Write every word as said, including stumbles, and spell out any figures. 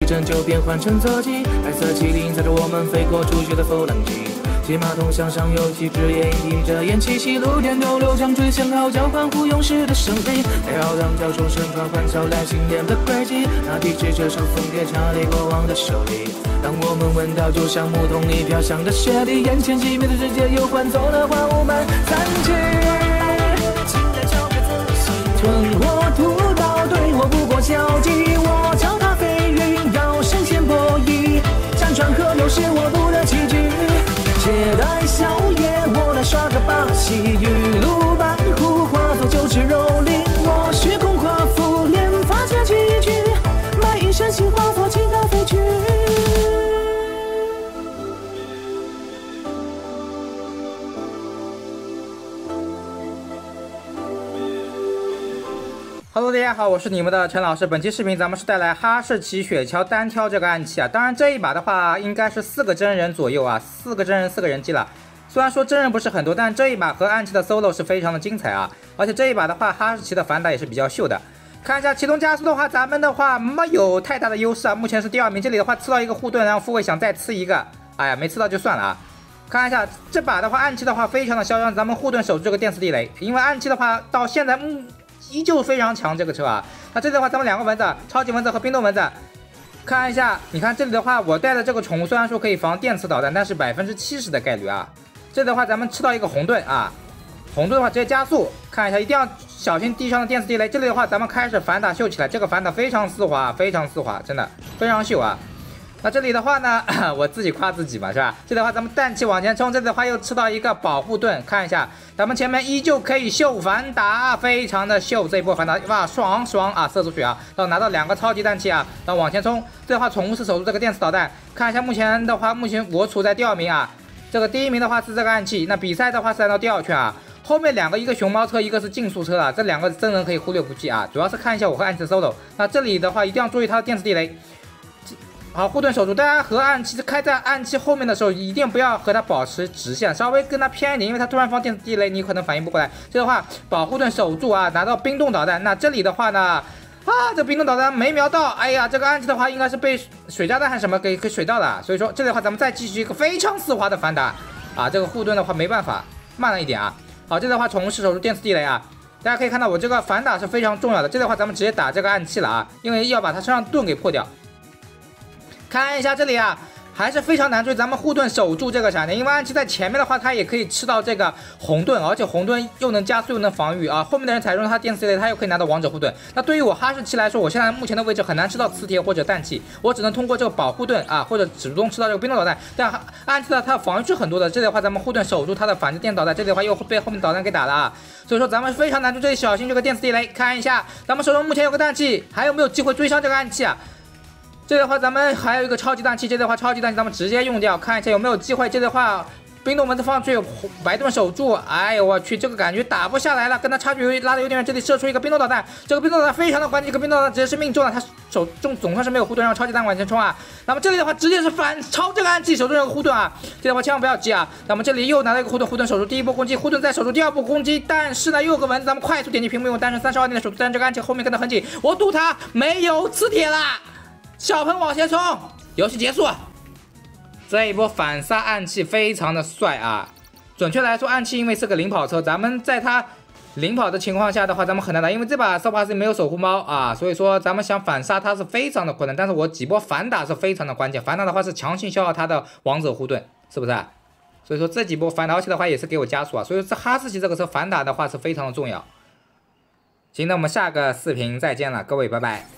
拯救变换成侧击，白色麒麟载着我们飞过初雪的浮浪机。骑马通向上游，旗帜掩映着烟气息，露天斗六将追向号角，欢呼勇士的胜利。太浩荡交出身穿欢笑来新年的轨迹，那地址这场风给查理国王的手里。当我们闻到就像牧童里飘香的雪莉，眼前熄灭的世界又换走了花舞满三季。吞火屠刀，对我不过交集，我脚踏飞云，绕神仙博弈，山川河流是我不的棋局。借待宵夜，我来耍个把戏，玉露半壶化作酒池肉林，我虚空夸父，连发结几句，卖一身心化作倾倒飞去。 Hello， 大家好，我是你们的陈老师。本期视频咱们是带来哈士奇雪橇单挑这个暗器啊。当然这一把的话应该是四个真人左右啊，四个真人四个人机了。虽然说真人不是很多，但这一把和暗器的 solo 是非常的精彩啊。而且这一把的话，哈士奇的反打也是比较秀的。看一下启动加速的话，咱们的话没有太大的优势啊，目前是第二名。这里的话吃到一个护盾，然后复位想再吃一个，哎呀没吃到就算了啊。看一下这把的话，暗器的话非常的嚣张，咱们护盾守住这个电磁地雷，因为暗器的话到现在嗯。依旧非常强这个车啊，那这里的话咱们两个蚊子，超级蚊子和冰冻蚊子，看一下，你看这里的话我带的这个宠物虽然说可以防电磁导弹，但是百分之七十的概率啊。这里的话咱们吃到一个红盾啊，红盾的话直接加速，看一下一定要小心地上的电磁地雷。这里的话咱们开始反打秀起来，这个反打非常丝滑，非常丝滑，真的非常秀啊。那这里的话呢，我自己夸自己嘛，是吧？这里的话，咱们氮气往前冲，这里的话又吃到一个保护盾，看一下，咱们前面依旧可以秀反打，非常的秀，这一波反打，哇，爽爽啊，射出去啊，然后拿到两个超级氮气啊，然后往前冲，这的话宠物是守住这个电磁导弹，看一下目前的话，目前我处在第二名啊，这个第一名的话是这个暗器，那比赛的话是来到第二圈啊。后面两个，一个熊猫车，一个是竞速车啊，这两个真人可以忽略不计啊，主要是看一下我和暗器的 solo。那这里的话一定要注意它的电磁地雷。好，护盾守住，大家和暗器开在暗器后面的时候，一定不要和它保持直线，稍微跟它偏一点，因为它突然放电磁地雷，你可能反应不过来。这的话，保护盾守住啊，拿到冰冻导弹。那这里的话呢，啊，这冰冻导弹没瞄到，哎呀，这个暗器的话应该是被水炸弹还是什么给给水到了，所以说这里的话咱们再继续一个非常丝滑的反打啊，这个护盾的话没办法，慢了一点啊。好，这里的话宠物是守住电磁地雷啊。大家可以看到我这个反打是非常重要的，这里的话咱们直接打这个暗器了啊，因为要把它身上盾给破掉。看一下这里啊，还是非常难追，咱们护盾守住这个闪电，因为暗器在前面的话，它也可以吃到这个红盾，而且红盾又能加速又能防御啊。后面的人踩中它电磁雷，他又可以拿到王者护盾。那对于我哈士奇来说，我现在目前的位置很难吃到磁铁或者氮气，我只能通过这个保护盾啊，或者主动吃到这个冰冻导弹。但暗器的它的防御是很多的，这里的话咱们护盾守住它的反制电导弹，这里的话又被后面导弹给打了啊。所以说咱们非常难追，这里小心这个电磁地雷。看一下咱们手中目前有个氮气，还有没有机会追上这个暗器啊？这里的话，咱们还有一个超级氮气，这里的话超级氮气咱们直接用掉，看一下有没有机会。这里的话，冰冻蚊子放去，白盾守住。哎呦我去，这个感觉打不下来了，跟他差距拉的有点远。这里射出一个冰冻导弹，这个冰冻导弹非常的关键，这个冰冻导弹直接是命中了，他手中总算是没有护盾，让超级弹往前冲啊。那么这里的话，直接是反超这个暗器守住这个护盾啊。这里的话千万不要急啊。那么这里又拿到一个护盾，护盾守住第一波攻击，护盾再守住第二波攻击，但是呢又有个蚊子，咱们快速点击屏幕用单纯三十二点的守住，但这个暗器后面跟得很紧，我赌他没有磁铁啦。小鹏往前冲，游戏结束。这一波反杀暗器非常的帅啊！准确来说，暗器因为是个领跑车，咱们在它领跑的情况下的话，咱们很难打，因为这把扫把是没有守护猫啊，所以说咱们想反杀它是非常的困难。但是我几波反打是非常的关键，反打的话是强行消耗它的王者护盾，是不是啊？所以说这几波反打而且的话也是给我加速啊，所以说这哈士奇这个车反打的话是非常的重要。行，那我们下个视频再见了，各位拜拜。